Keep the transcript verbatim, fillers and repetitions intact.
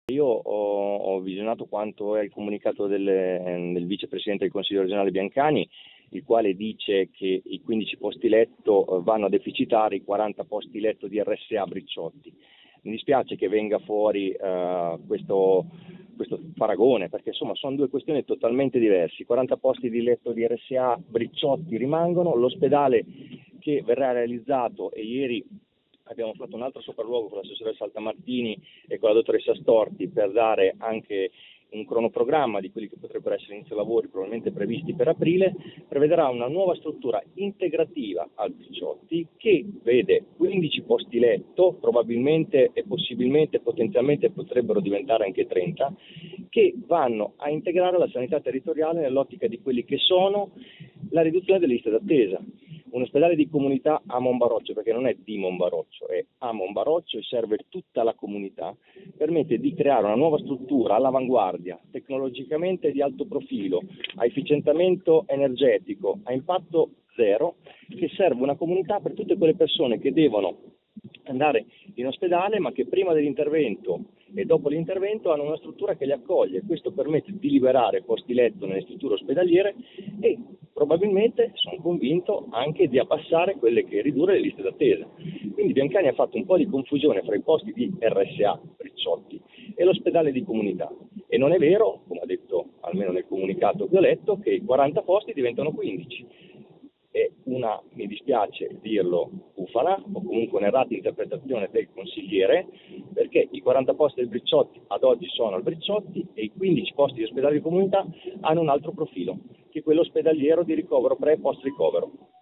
Io ho, ho visionato quanto è il comunicato del, del vicepresidente del Consiglio regionale Biancani, il quale dice che i quindici posti letto vanno a deficitare i quaranta posti letto di R S A Bricciotti. Mi dispiace che venga fuori uh, questo, questo paragone, perché insomma sono due questioni totalmente diverse. I quaranta posti di letto di R S A Bricciotti rimangono, l'ospedale che verrà realizzato, e ieri abbiamo fatto un altro sopralluogo con l'assessore Saltamartini e con la dottoressa Storti per dare anche un cronoprogramma di quelli che potrebbero essere inizio lavori probabilmente previsti per aprile, prevederà una nuova struttura integrativa al Bricciotti che vede quindici posti letto, probabilmente e possibilmente, potenzialmente potrebbero diventare anche trenta, che vanno a integrare la sanità territoriale nell'ottica di quelli che sono la riduzione delle liste d'attesa. Un ospedale di comunità a Monbaroccio, perché non è di Monbaroccio, è a Monbaroccio e serve tutta la comunità, permette di creare una nuova struttura all'avanguardia, tecnologicamente di alto profilo, a efficientamento energetico, a impatto zero, che serve una comunità per tutte quelle persone che devono andare in ospedale ma che prima dell'intervento e dopo l'intervento hanno una struttura che li accoglie. Questo permette di liberare posti letto nelle strutture ospedaliere e probabilmente, sono convinto, anche di abbassare quelle che ridurre le liste d'attesa. Quindi Biancani ha fatto un po' di confusione fra i posti di R S A Bricciotti e l'ospedale di comunità, e non è vero, come ha detto almeno nel comunicato che ho letto, che i quaranta posti diventano quindici. È una, mi dispiace dirlo, bufala o comunque un'errata interpretazione del consigliere, perché i quaranta posti del Bricciotti ad oggi sono al Bricciotti e i quindici posti di ospedale di comunità hanno un altro profilo, che è quello ospedaliero di ricovero pre e post ricovero.